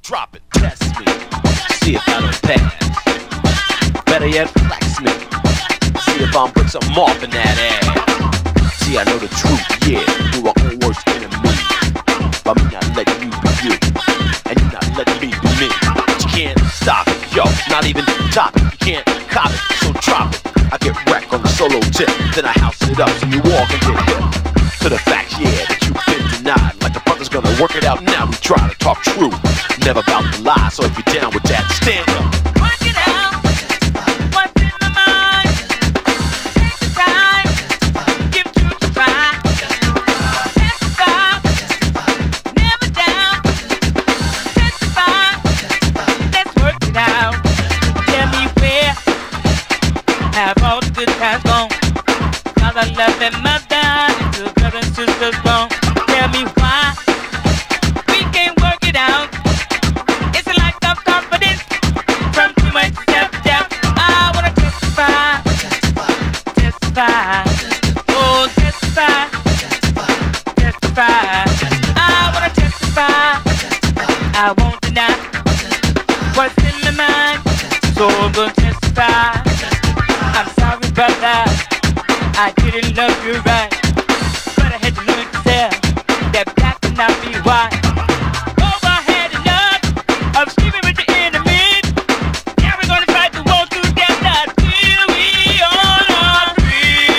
drop it, test me, see if I don't pass. Better yet, flex me, see if I'm put something off in that ass. See, I know the truth, yeah, you're our own worst enemy. By me not letting you be you, and you not letting me be me. But you can't stop it, yo, not even top it. You can't cop it, so drop it. I get wrecked on the solo tip, then I house it up so you walk and get hit. To the facts, yeah, that you've been denied. Like a brother's gonna work it out now, we try to talk true. Never about to lie, so if you're down with that, stand up. Work it out, what's in my mind? Take the time, give truth a try. Testify, never down. Testify, let's work it out. Tell me where have all the good times gone? Cause I love them my dad, the brothers and sisters gone. Tell me why we can't work it out. It's a lack of confidence from too much self-doubt. I wanna testify, testify, oh testify, testify. I wanna testify, I won't deny what's in my mind, so I'm gonna testify. I'm sorry brother, I didn't love you right, but I had to learn to tell that black cannot be white. Oh, I had enough of sleeping with the enemy. Now we're gonna fight the war together till we all are free.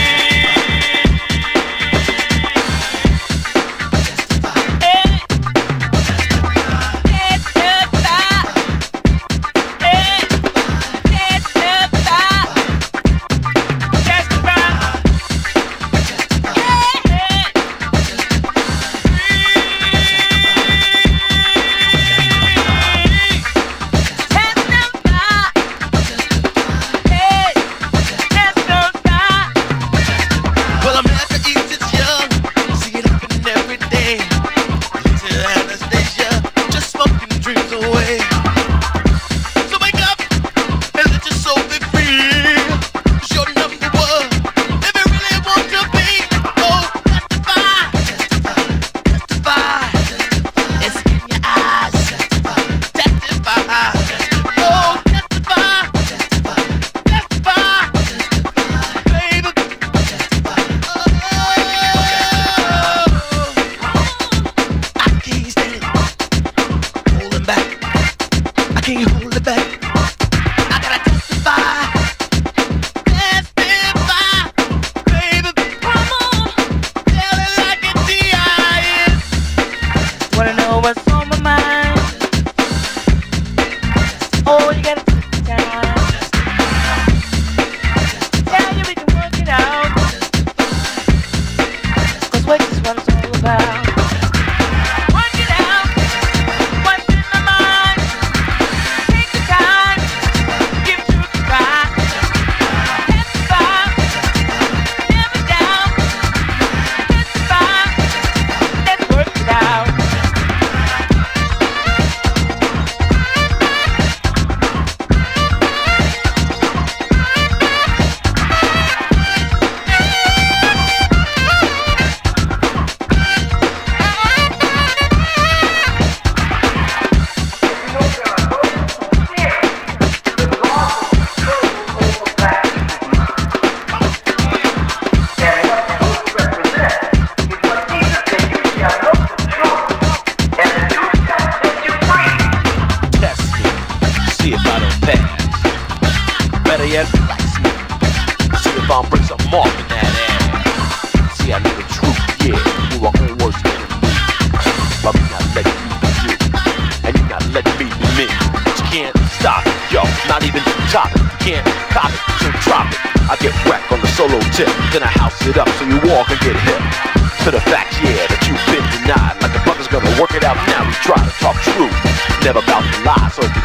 Hey, testify. Hey, testify. Better yet, flex me, see if I'm bring something off in that ass. See, I know the truth, yeah, you're our own worst enemy. By me not letting you be you, and you not letting me be me. But you can't stop it, yo, not even top it. You can't cop it, so drop it. I get wrecked on the solo tip, then I house it up so you walk and get hit. To the facts, yeah, that you've been denied. Like the brother's gonna work it out now, we try to talk true. Never about to lie, so if you